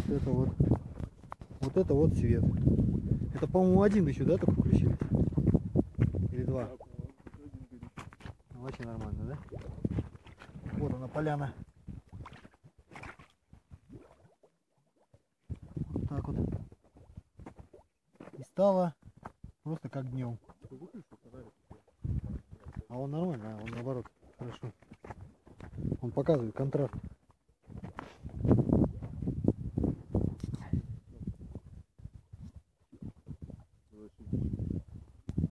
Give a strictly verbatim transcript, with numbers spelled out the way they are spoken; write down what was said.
это вот. Вот это вот свет. Это, по-моему, один еще, да, только включили? Или два? Ну, вообще нормально, да? Вот она, поляна. Вот так вот. И стало просто как днем. А он нормально, а он наоборот, хорошо. Он показывает контраст.